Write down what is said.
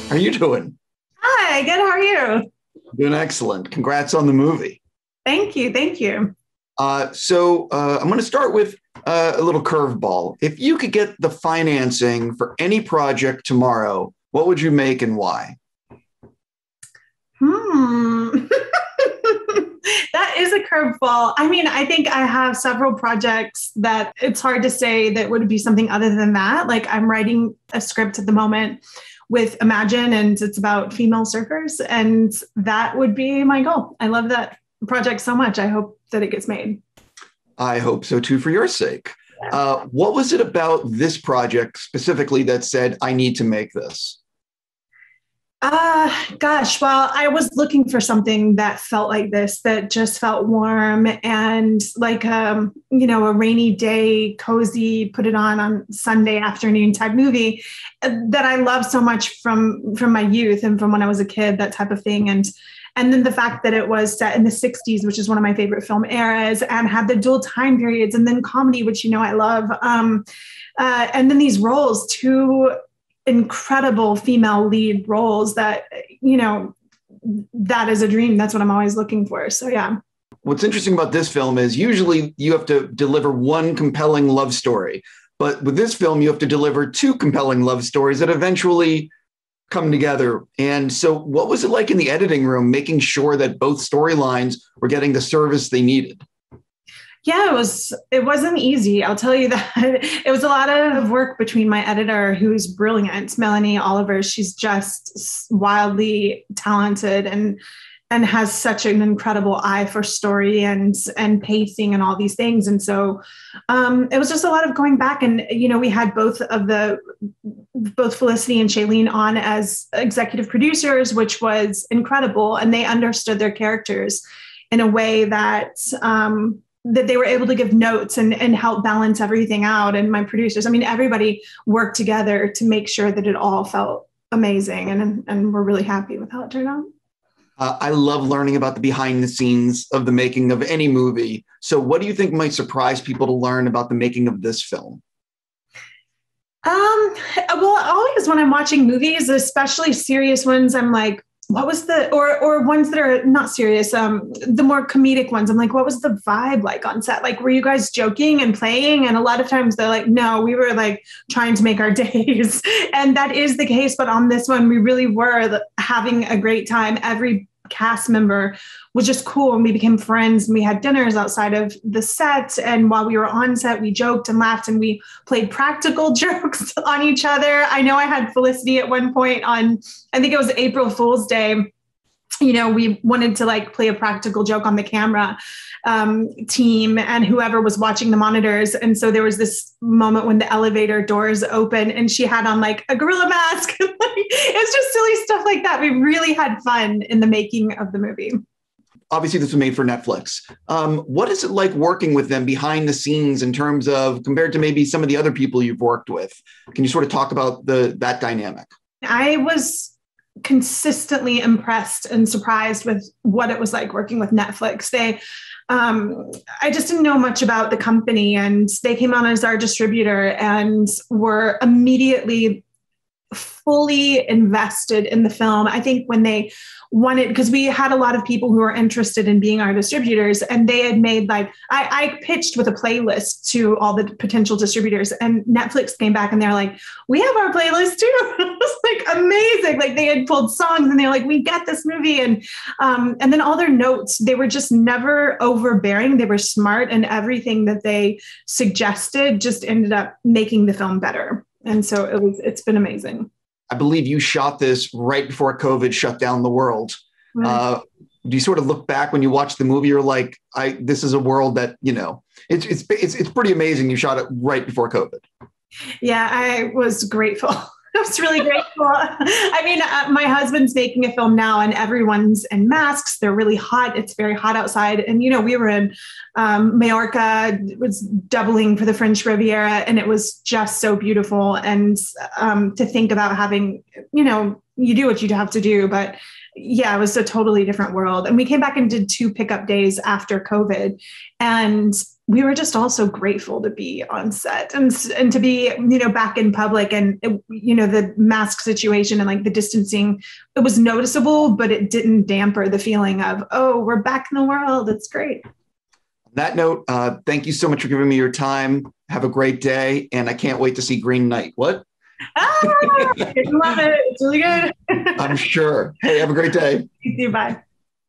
How are you doing? Hi, good. How are you? Doing excellent. Congrats on the movie. Thank you. Thank you. I'm going to start with a little curveball. If you could get the financing for any project tomorrow, what would you make and why? Hmm. That is a curveball. I mean, I think I have several projects that it's hard to say that would be something other than that. Like I'm writing a script at the moment with Imagine, and it's about female surfers, and that would be my goal. I love that project so much. I hope that it gets made. I hope so too, for your sake. What was it about this project specifically that said, I need to make this? Gosh, well, I was looking for something that felt like this, that just felt warm and like, a rainy day, cozy, put it on Sunday afternoon type movie that I love so much from my youth and from when I was a kid, that type of thing. And then the fact that it was set in the 60s, which is one of my favorite film eras, and had the dual time periods, and then comedy, which, I love. And then these roles, two incredible female lead roles that that is a dream. That's what I'm always looking for. So yeah. What's interesting about this film is usually you have to deliver one compelling love story, but with this film you have to deliver two compelling love stories that eventually come together. And so what was it like in the editing room, making sure that both storylines were getting the service they needed? Yeah, it wasn't easy. I'll tell you that. It was a lot of work between my editor, who's brilliant, Melanie Oliver. She's just wildly talented and has such an incredible eye for story and pacing and all these things. And so it was just a lot of going back, and we had both Felicity and Shailene on as executive producers, which was incredible. And they understood their characters in a way that that they were able to give notes and help balance everything out. And my producers, I mean, everybody worked together to make sure that it all felt amazing. And we're really happy with how it turned out. I love learning about the behind the scenes of the making of any movie. So what do you think might surprise people to learn about the making of this film? Well, always when I'm watching movies, especially serious ones, I'm like, what was or ones that are not serious, the more comedic ones, I'm like, what was the vibe like on set? Like, were you guys joking and playing? And a lot of times they're like, no, we were like trying to make our days. And that is the case. But on this one, we really were having a great time. Every cast member was just cool, and we became friends, and we had dinners outside of the set. And while we were on set, we joked and laughed, and we played practical jokes on each other. I know I had Felicity at one point on, I think it was April Fool's Day. We wanted to like play a practical joke on the camera team and whoever was watching the monitors. And so there was this moment when the elevator doors open and she had on like a gorilla mask. It's just silly stuff like that. We really had fun in the making of the movie. Obviously, this was made for Netflix. What is it like working with them behind the scenes in terms of compared to maybe some of the other people you've worked with? Can you sort of talk about that dynamic? I was consistently impressed and surprised with what it was like working with Netflix. I just didn't know much about the company, and they came on as our distributor and were immediately fully invested in the film. I think when they wanted, because we had a lot of people who were interested in being our distributors, and they had made like, I pitched with a playlist to all the potential distributors, and Netflix came back and they're like, we have our playlist too. It was like amazing. Like they had pulled songs and they're like, we get this movie. And then all their notes, they were just never overbearing. They were smart, and everything that they suggested just ended up making the film better. And so it's been amazing. I believe you shot this right before COVID shut down the world. Right. Do you sort of look back when you watch the movie, you're like, this is a world that, it's pretty amazing. You shot it right before COVID. Yeah, I was grateful. I was really grateful. I mean, my husband's making a film now and everyone's in masks. They're really hot. It's very hot outside. And, we were in Mallorca. It was doubling for the French Riviera. And it was just so beautiful. And to think about having, you do what you have to do, but yeah, it was a totally different world. And we came back and did 2 pickup days after COVID. And we were just all so grateful to be on set and to be, back in public, and, the mask situation and like the distancing, it was noticeable, but it didn't damper the feeling of, oh, we're back in the world. It's great. On that note, thank you so much for giving me your time. Have a great day. And I can't wait to see Green Knight. What? I love it. It's really good. I'm sure. Hey, have a great day. You too. Bye.